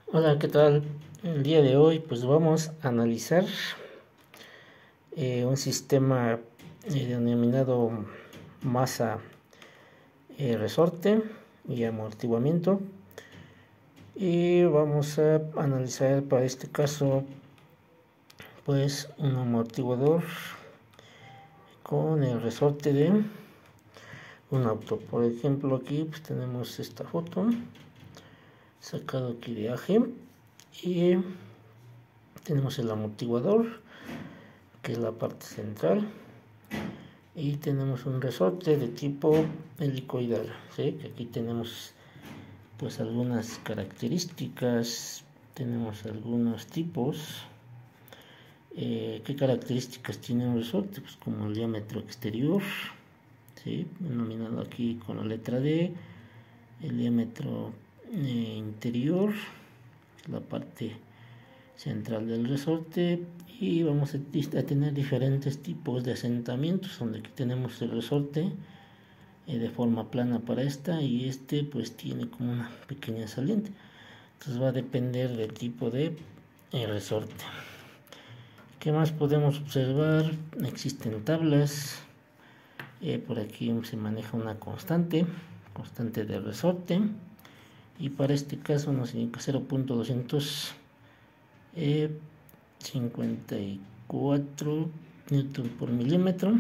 Hola, ¿qué tal? El día de hoy pues vamos a analizar un sistema denominado masa resorte y amortiguamiento, y vamos a analizar para este caso pues un amortiguador con el resorte de un auto. Por ejemplo, aquí pues tenemos esta foto sacado aquí de AG y tenemos el amortiguador, que es la parte central, y tenemos un resorte de tipo helicoidal, ¿sí? Que aquí tenemos pues algunas características, tenemos algunos tipos. ¿Qué características tiene un resorte? Pues como el diámetro exterior, ¿sí? Denominado aquí con la letra D, el diámetro interior, la parte central del resorte, y vamos a tener diferentes tipos de asentamientos, donde aquí tenemos el resorte de forma plana para esta, y este pues tiene como una pequeña saliente. Entonces va a depender del tipo de resorte. ¿Qué más podemos observar? Existen tablas. Por aquí se maneja una constante de resorte, y para este caso nos indica 0.254 newton por milímetro.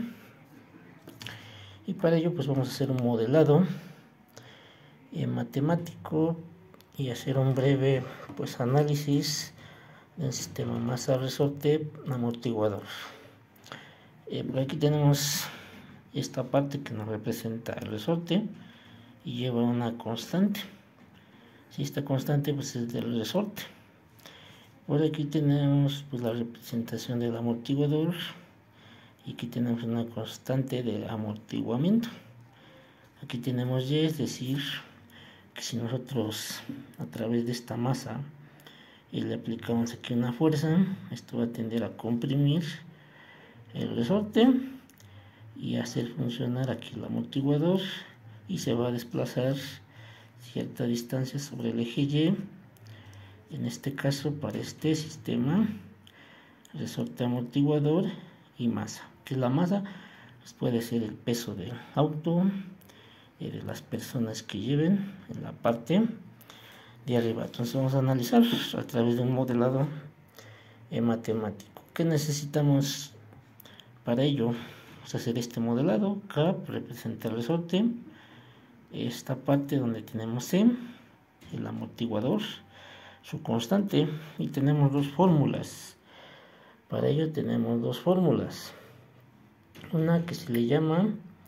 Y para ello pues vamos a hacer un modelado matemático y hacer un breve pues análisis del sistema masa resorte amortiguador. Por aquí tenemos esta parte que nos representa el resorte y lleva una constante. Si esta constante pues es del resorte. Por aquí tenemos pues la representación del amortiguador, y aquí tenemos una constante de amortiguamiento. Aquí tenemos Y, es decir, que si nosotros a través de esta masa le aplicamos aquí una fuerza, esto va a tender a comprimir el resorte y hacer funcionar aquí el amortiguador, y se va a desplazar cierta distancia sobre el eje Y. En este caso, para este sistema, resorte, amortiguador y masa. ¿Qué es la masa? Pues puede ser el peso del auto, de las personas que lleven en la parte de arriba. Entonces vamos a analizar a través de un modelado matemático. ¿Qué necesitamos para ello? Vamos a hacer este modelado. K representa el resorte, esta parte donde tenemos C, el amortiguador, su constante, y tenemos dos fórmulas. Para ello tenemos dos fórmulas, una que se le llama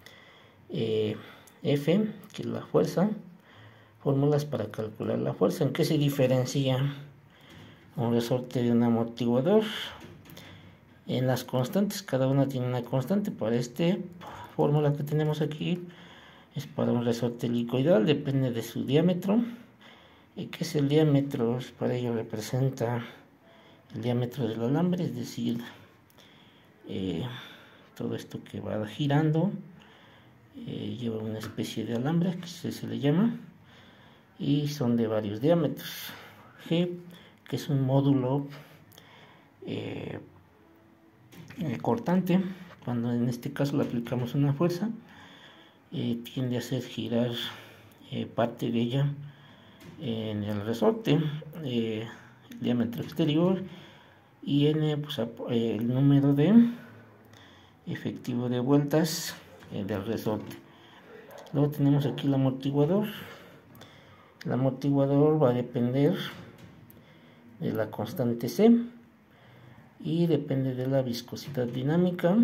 F, que es la fuerza, fórmulas para calcular la fuerza. ¿En qué se diferencia un resorte de un amortiguador? En las constantes, cada una tiene una constante. Para esta fórmula que tenemos aquí es para un resorte helicoidal, depende de su diámetro. ¿Qué es el diámetro? Para ello representa el diámetro del alambre, es decir, todo esto que va girando lleva una especie de alambre que se le llama, y son de varios diámetros. G, que es un módulo cortante, cuando en este caso le aplicamos una fuerza, tiende a hacer girar parte de ella en el resorte, el diámetro exterior, y N pues, el número de efectivo de vueltas del resorte. Luego tenemos aquí el amortiguador. El amortiguador va a depender de la constante C y depende de la viscosidad dinámica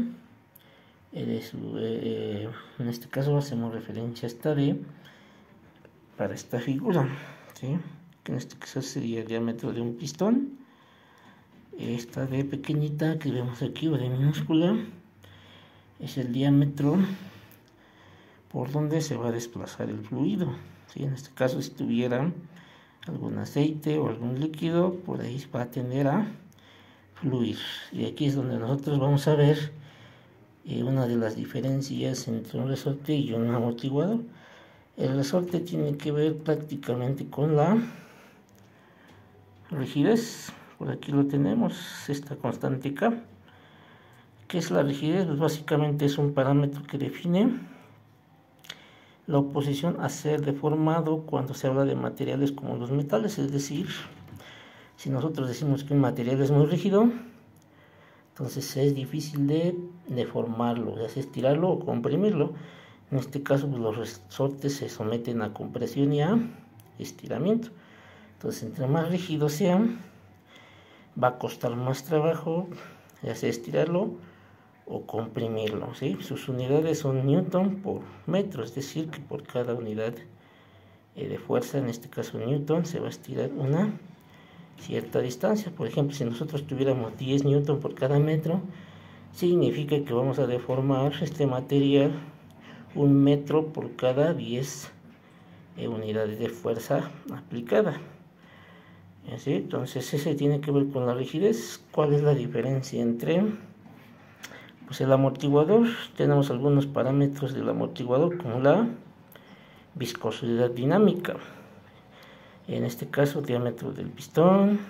en este caso hacemos referencia a esta D para esta figura, ¿sí? Que en este caso sería el diámetro de un pistón. Esta D pequeñita que vemos aquí, o D minúscula, es el diámetro por donde se va a desplazar el fluido, ¿sí? En este caso, si tuviera algún aceite o algún líquido, por ahí va a tender a fluir. Y aquí es donde nosotros vamos a ver una de las diferencias entre un resorte y un amortiguador. El resorte tiene que ver prácticamente con la rigidez. Por aquí lo tenemos, esta constante K. ¿Qué es la rigidez? Pues básicamente es un parámetro que define la oposición a ser deformado cuando se habla de materiales como los metales. Es decir, si nosotros decimos que un material es muy rígido, entonces es difícil de deformarlo, ya sea estirarlo o comprimirlo. En este caso, pues, los resortes se someten a compresión y a estiramiento. Entonces, entre más rígido sea, va a costar más trabajo, ya sea estirarlo o comprimirlo, ¿sí? Sus unidades son newton por metro, es decir, que por cada unidad de fuerza, en este caso newton, se va a estirar una cierta distancia. Por ejemplo, si nosotros tuviéramos 10 newton por cada metro, significa que vamos a deformar este material 1 metro por cada 10 unidades de fuerza aplicada. ¿Sí? Entonces ese tiene que ver con la rigidez. ¿Cuál es la diferencia entre pues el amortiguador? Tenemos algunos parámetros del amortiguador, como la viscosidad dinámica, en este caso diámetro del pistón,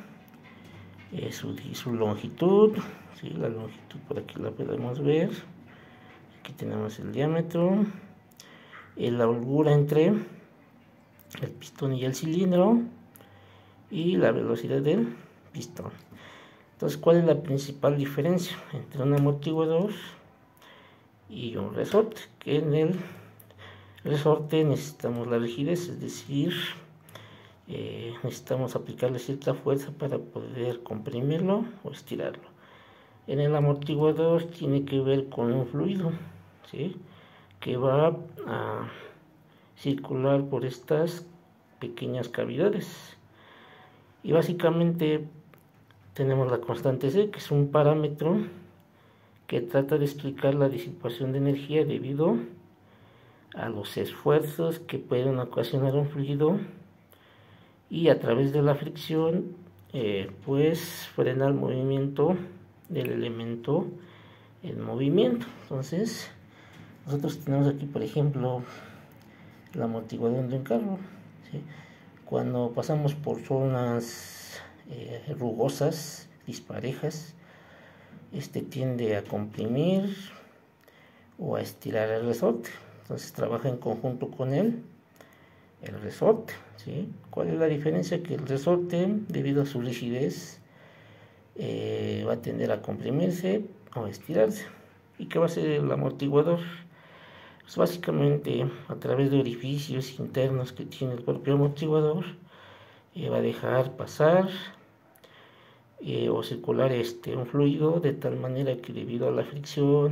su longitud, ¿sí? La longitud por aquí la podemos ver. Aquí tenemos el diámetro, la holgura entre el pistón y el cilindro y la velocidad del pistón. Entonces, ¿cuál es la principal diferencia entre un amortiguador y un resorte? Que en el resorte necesitamos la rigidez, es decir, necesitamos aplicarle cierta fuerza para poder comprimirlo o estirarlo. En el amortiguador tiene que ver con un fluido, ¿sí?, que va a circular por estas pequeñas cavidades. Y básicamente tenemos la constante C, que es un parámetro que trata de explicar la disipación de energía debido a los esfuerzos que pueden ocasionar un fluido y a través de la fricción pues frena el movimiento del elemento en movimiento. Entonces nosotros tenemos aquí, por ejemplo, el amortiguador de un carro, ¿sí? Cuando pasamos por zonas rugosas, disparejas, este tiende a comprimir o a estirar el resorte. Entonces trabaja en conjunto con el resorte, ¿sí? ¿Cuál es la diferencia? Que el resorte, debido a su rigidez, va a tender a comprimirse o a estirarse. ¿Y qué va a hacer el amortiguador? Pues básicamente, a través de orificios internos que tiene el propio amortiguador, va a dejar pasar o circular un fluido de tal manera que, debido a la fricción,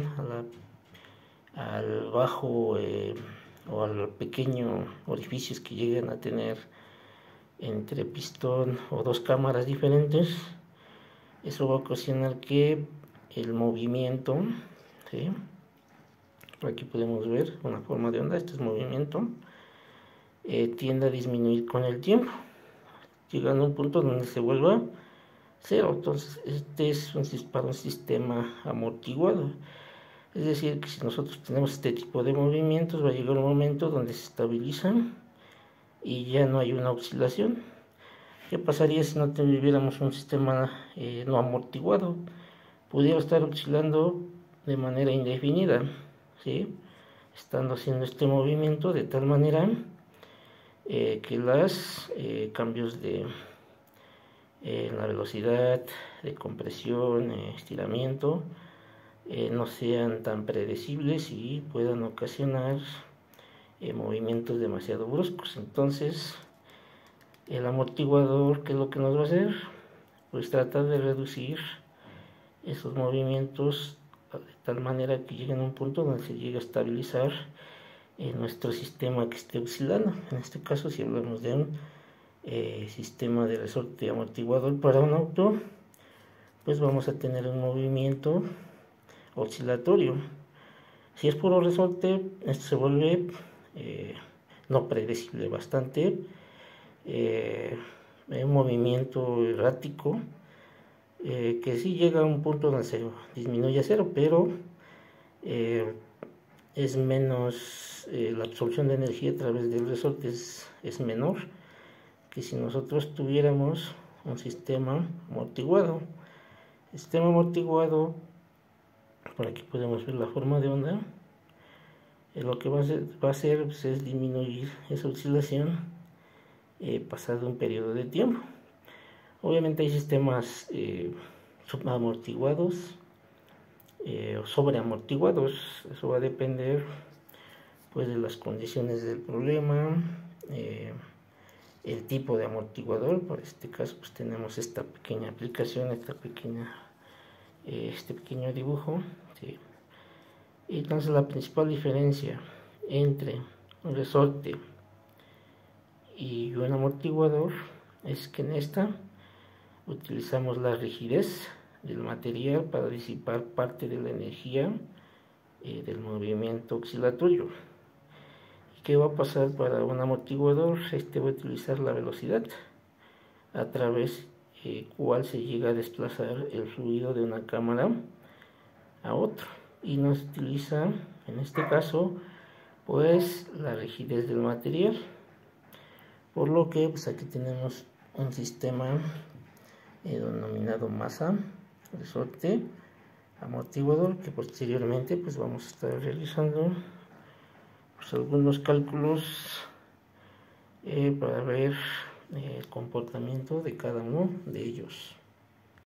al bajo o al pequeño orificios que llegan a tener entre pistón o dos cámaras diferentes, eso va a ocasionar que el movimiento, ¿sí?, por aquí podemos ver una forma de onda, este es movimiento, tiende a disminuir con el tiempo, llegando a un punto donde se vuelva cero. Entonces este es para un sistema amortiguado, es decir, que si nosotros tenemos este tipo de movimientos, va a llegar un momento donde se estabilizan y ya no hay una oscilación. ¿Qué pasaría si no tuviéramos un sistema no amortiguado? Pudiera estar oscilando de manera indefinida, ¿sí?, estando haciendo este movimiento de tal manera que los cambios de la velocidad de compresión, estiramiento, no sean tan predecibles y puedan ocasionar movimientos demasiado bruscos. Entonces el amortiguador, ¿qué es lo que nos va a hacer? Pues tratar de reducir esos movimientos de tal manera que lleguen a un punto donde se llegue a estabilizar nuestro sistema que esté oscilando. En este caso, si hablamos de un sistema de resorte amortiguador para un auto, pues vamos a tener un movimiento oscilatorio. Si es puro resorte, esto se vuelve no predecible, bastante un movimiento errático, que sí llega a un punto donde se disminuye a cero, pero es menos, la absorción de energía a través del resorte es menor que si nosotros tuviéramos un sistema amortiguado. El sistema amortiguado, por aquí podemos ver la forma de onda. Lo que va a hacer pues, es disminuir esa oscilación pasado un periodo de tiempo. Obviamente hay sistemas subamortiguados o sobreamortiguados. Eso va a depender pues de las condiciones del problema, el tipo de amortiguador. Por este caso pues tenemos esta pequeña aplicación, este pequeño dibujo, ¿sí? Y entonces la principal diferencia entre un resorte y un amortiguador es que en esta utilizamos la rigidez del material para disipar parte de la energía del movimiento oscilatorio. ¿Y qué va a pasar para un amortiguador? Este va a utilizar la velocidad a través cual se llega a desplazar el fluido de una cámara a otro, y nos utiliza en este caso pues la rigidez del material, por lo que pues aquí tenemos un sistema denominado masa, resorte, amortiguador, que posteriormente pues vamos a estar realizando pues algunos cálculos para ver el comportamiento de cada uno de ellos.